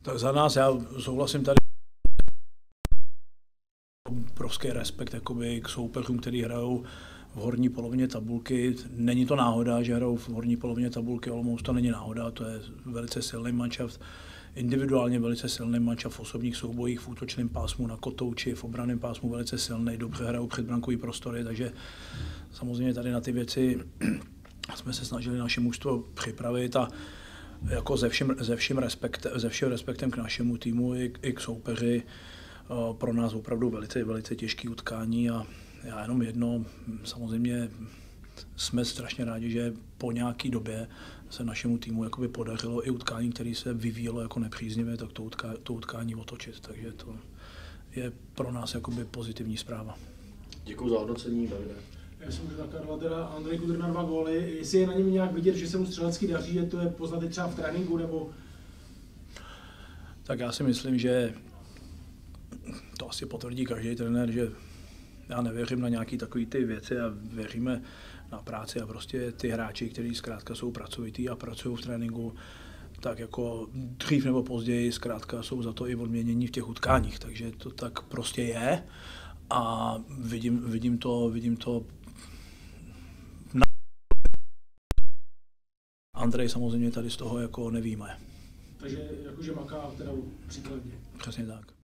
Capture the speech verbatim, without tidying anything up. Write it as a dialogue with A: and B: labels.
A: Tak za nás já souhlasím tady obrovský respekt jakoby, k soupeřům, který hrajou v horní polovině tabulky. Není to náhoda, že hrajou v horní polovině tabulky, Olomouc to není náhoda, to je velice silný manšaft, individuálně velice silný manšaft v osobních soubojích, v útočném pásmu na kotouči, v obranném pásmu velice silný, dobře hrajou předbrankový prostory, takže samozřejmě tady na ty věci jsme se snažili naše mužstvo připravit a jako ze vším, ze vším, respektem, ze vším respektem k našemu týmu i, i k soupeři, pro nás opravdu velice, velice těžké utkání a já jenom jedno, samozřejmě jsme strašně rádi, že po nějaké době se našemu týmu jakoby podařilo i utkání, které se vyvíjelo jako nepříznivě, tak to, utká, to utkání otočit, takže to je pro nás jakoby pozitivní zpráva.
B: Děkuji za hodnocení, Davide.
C: Já jsem můžu nakladla teda Andrej Kudr na dva góly, jestli je na něm nějak vidět, že se mu střelecky daří, že to je poznat třeba v tréninku, nebo...
A: Tak já si myslím, že to asi potvrdí každý trenér, že já nevěřím na nějaké takové ty věci a věříme na práci a prostě ty hráči, kteří zkrátka jsou pracovitý a pracují v tréninku, tak jako dřív nebo později zkrátka jsou za to i odměnění v těch utkáních, takže to tak prostě je a vidím, vidím to, vidím to Andrej samozřejmě tady z toho jako nevíme.
C: Takže jakože maká teda příkladně.
A: Přesně tak.